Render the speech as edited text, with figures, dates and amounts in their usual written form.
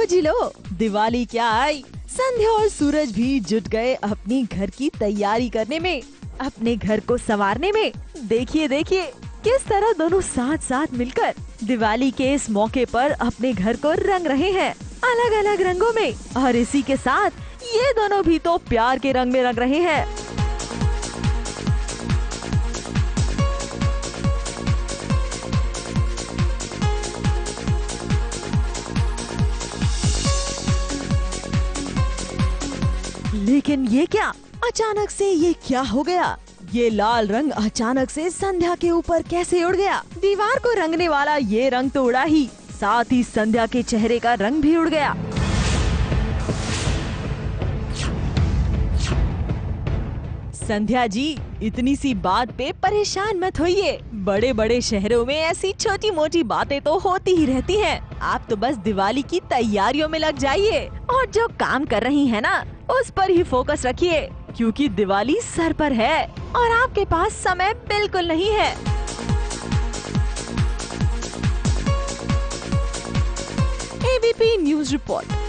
जी लो, दिवाली क्या आई। संध्या और सूरज भी जुट गए अपनी घर की तैयारी करने में, अपने घर को संवारने में। देखिए देखिए किस तरह दोनों साथ साथ मिलकर दिवाली के इस मौके पर अपने घर को रंग रहे हैं, अलग अलग रंगों में। और इसी के साथ ये दोनों भी तो प्यार के रंग में रंग रहे हैं। लेकिन ये क्या, अचानक से ये क्या हो गया? ये लाल रंग अचानक से संध्या के ऊपर कैसे उड़ गया? दीवार को रंगने वाला ये रंग तो उड़ा ही, साथ ही संध्या के चेहरे का रंग भी उड़ गया। संध्या जी, इतनी सी बात पे परेशान मत होइए। बड़े बड़े शहरों में ऐसी छोटी मोटी बातें तो होती ही रहती हैं। आप तो बस दिवाली की तैयारियों में लग जाइए और जो काम कर रही हैं ना, उस पर ही फोकस रखिए, क्योंकि दिवाली सर पर है और आपके पास समय बिल्कुल नहीं है। ABP news report.